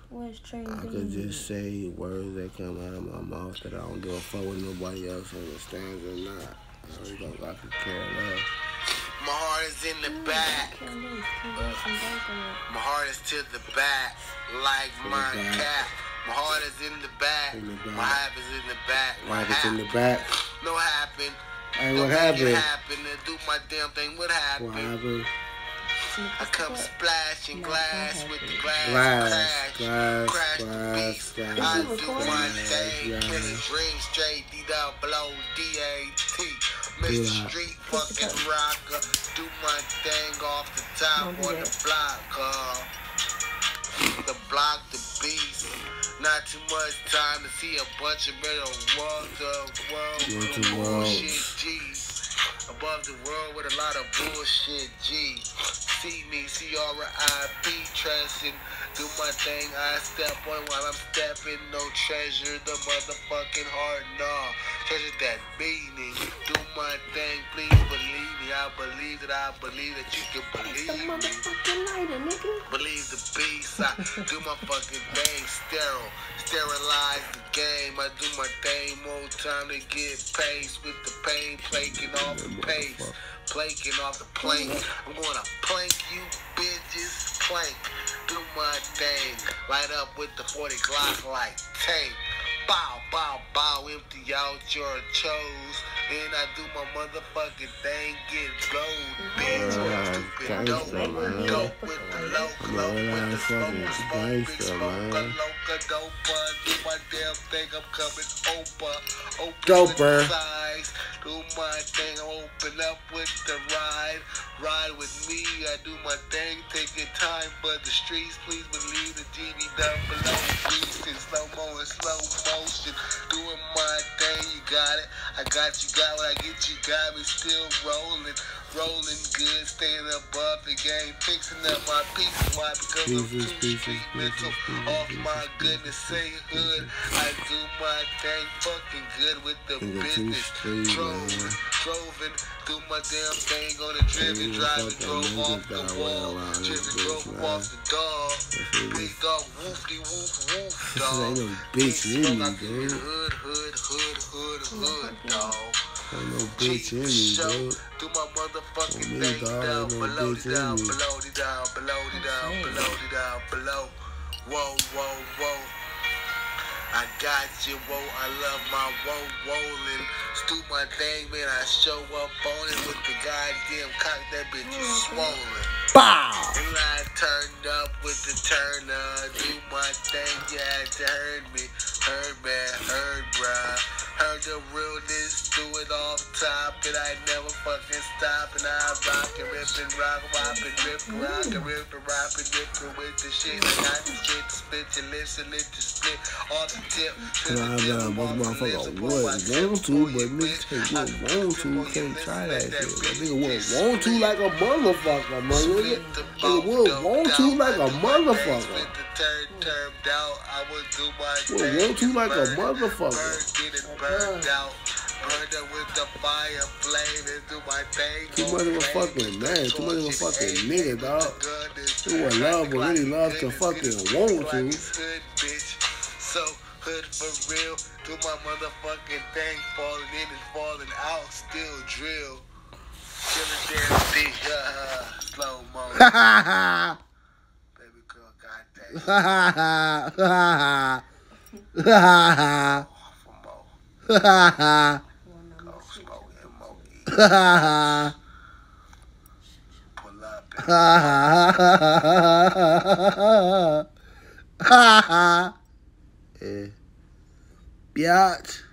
Where's Trey I could just say words that come out of my mouth that I don't give a fuck what nobody else understands or not. I could care less. My heart is in the back. My heart is to the back, like my cap. My heart is in the back. My hype is in the back. My hype is in the back. No happen. Hey, what happened? Do my damn thing. What happened? What happened? I come splashing glass with the glass. Crash the beast. I do my thing. Killing dreams straight. D-double-O-D-A-T. Mr. Street fucking rocker. Do my thing off the top on the block. The block, the beast. Not too much time to see a bunch of middle world. Bullshit G. Above the world with a lot of bullshit G. See me, C-R-I-P, trusting. Do my thing, I step on while I'm stepping. No treasure, the motherfucking heart, nah. Treasure that meaning. Do my thing, please believe me. I believe that you can believe me. Believe the beast. I do my fucking thing, sterilize the game. I do my thing, more time to get pace with the pain, flaking off the pace. Planking off the plank. I'm gonna plank you bitches, plank. Do my thing. Light up with the 40 Glock like tank. Bow, bow, bow, empty out your chose. Then I do my motherfucking thing, get gold, bitch. Stupid dope with the low with the smoke, big smoker, loca, doper. Do my damn thing, I'm coming open doper. Size. Do my thing, open up with the ride with me. I do my thing, taking time for the streets. Please believe the GD double-O beast in slow-mo and slow motion. Doing my thing, you got it. I got you, got what I get, you got me still rolling good, staying above the game, fixing up my pieces. Why? Because I'm too street mental. Off my goodness, say hood. I do my thing, fucking good with the business. Droving, do my damn thing on the driving, drove off the wall, drove off the dog. Big dog, woofy woof, dog. Ain't no bitch in me, dude. Hood, dog. Ain't no bitch in me, dude. Do my motherfucking thing down below. Whoa. I got you, whoa, I love my rolling. Do my thing, man, I show up on it with the goddamn cock, that bitch is swollen. Bow! And I turned up with the turner. Do my thing, you had to heard me. Heard, man, heard, bruh. Heard the realness, do it off top, and I never fucking stop, and I rock and rip and rock and rip with the shit. I got the shit to split your lips and let you split off the tip. Motherfucker would want to, but niggas can't want to, can't try that shit. That nigga would want to like a motherfucker, man. Nigga would want to like a motherfucker. Would want to like a motherfucker. Burned up with the fire flame and do my thing. Too much of a fucking man, too much of a fucking nigga, dog. Who would love, but really love to fucking want to. So hood for real, do my motherfucking thing, falling in and falling out, still drill. Kill a damn beat, slow mo. Baby girl, goddamn. Ha ha ha. Pull up. Ha ha. Yeah. Biatch.